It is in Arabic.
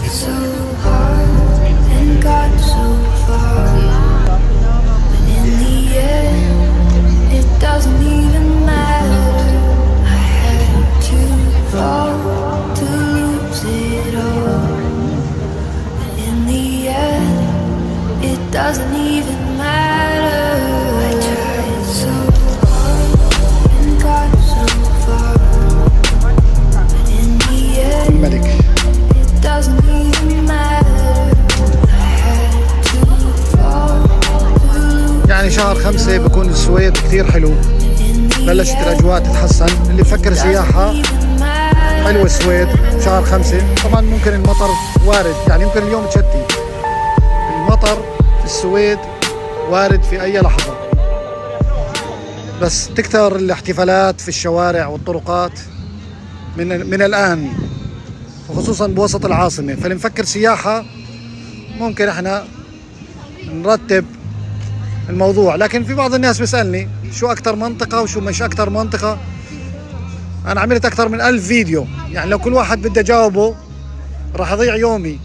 so hard and got so far, but in the end, it doesn't even matter. I had to fall to lose it all, but in the end, it doesn't even matter. I tried so hard and got so far, but in the end, it doesn't even matter. I had to fall to lose. يعني شهر 5 بكون السويد كثير حلو، بلشت الأجواء تتحسن. اللي بفكر سياحة حلوة السويد شهر 5. طبعا ممكن المطر وارد، يعني يمكن اليوم تشتي. المطر في السويد وارد في أي لحظة، بس تكثر الاحتفالات في الشوارع والطرقات من الآن، وخصوصا بوسط العاصمة. فاللي مفكر سياحة ممكن احنا نرتب الموضوع. لكن في بعض الناس بيسألني شو أكتر منطقة وشو مش أكتر منطقة. أنا عملت أكتر من 1000 فيديو، يعني لو كل واحد بدي أجاوبه راح أضيع يومي.